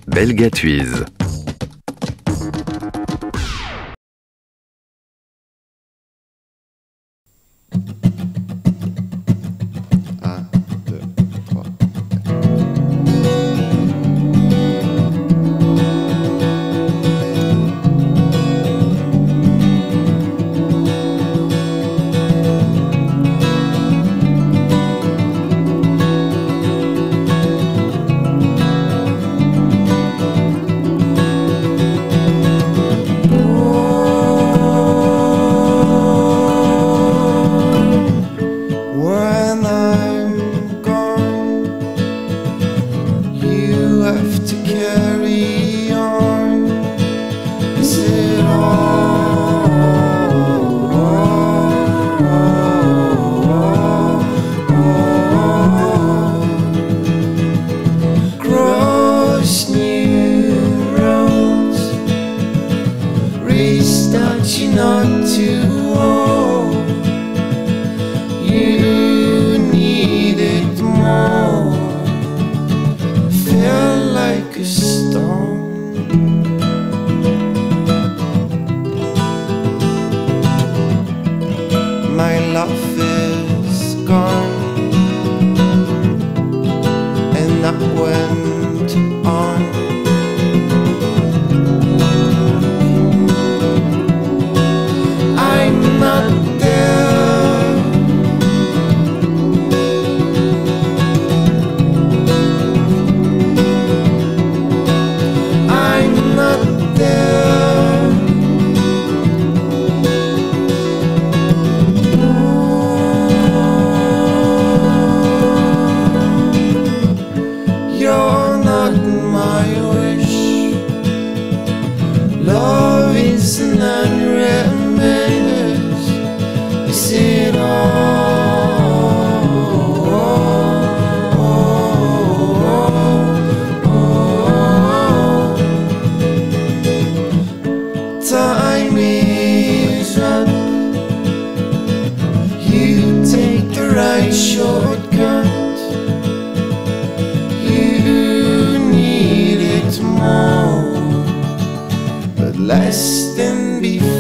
Belle Gatuise. Un, deux, trois. When I'm gone, you have to carry on. Is it cross new roads, restart you not to walk. You need it more. Feel like a stone. My love is gone, and I went on. I'm not there. I'm not there. You're not my wish. Love is an unwritten menace. Is it time is up. You take the right shortcut. You need it more, but less than before.